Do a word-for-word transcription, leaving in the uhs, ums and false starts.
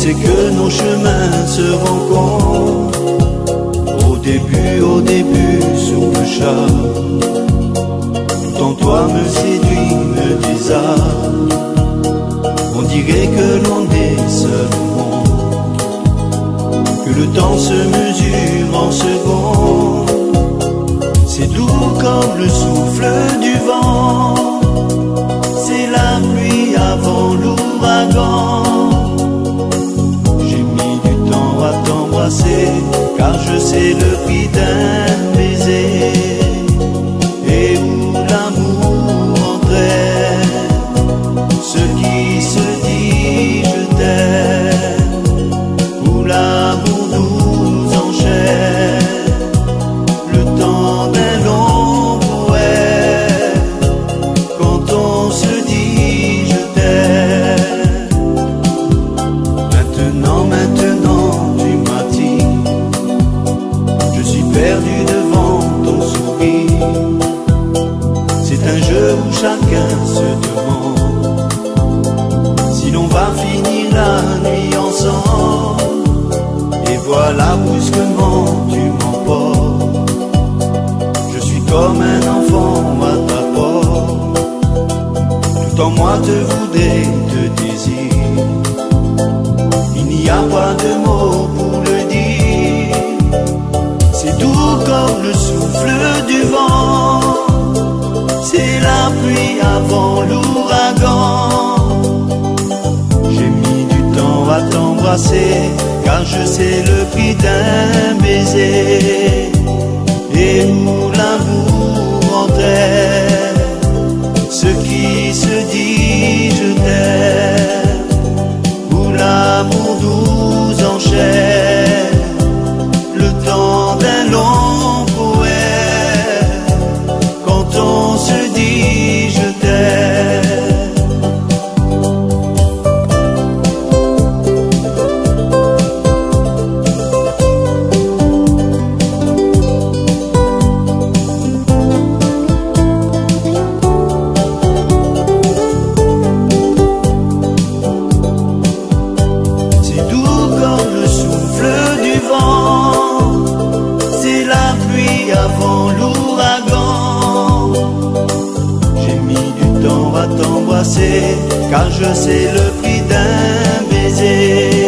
sais que nos chemins se rencontrent au début, au début, sur le char. Tout en toi me séduit, me désarme. On dirait que l'on est seul au monde, que le temps se mesure en secondes. C'est doux comme le souffle du vent, c'est la pluie avant l'ouragan. J'ai mis du temps à t'embrasser, car je sais le prix d'un baiser. Et où l'amour entraîne ceux qui se disent je t'aime, où l'amour nous enchaîne, le temps d'un long poème, quand on se dit je t'aime. Maintenant, maintenant tu m'attires, je suis perdu devant ton sourire. C'est un jeu où chacun se demande si l'on va finir la nuit ensemble. Et voilà brusquement tu m'emportes, je suis comme un enfant à ta porte. Tout en moi te voudrais, te désire, il n'y a pas de mots pour le dire. C'est doux comme le souffle du vent, c'est la pluie avant l'ouragan. J'ai mis du temps à t'embrasser, car je sais le prix d'un baiser. Et où l'amour entraîne ceux qui se disent je t'aime, où l'amour nous enchaîne, le temps d'un long poème, quand on se dit je t'aime. C'est doux comme le souffle du vent, c'est la pluie avant l'ouragan. J'ai mis du temps à t'embrasser, car je sais le prix d'un baiser.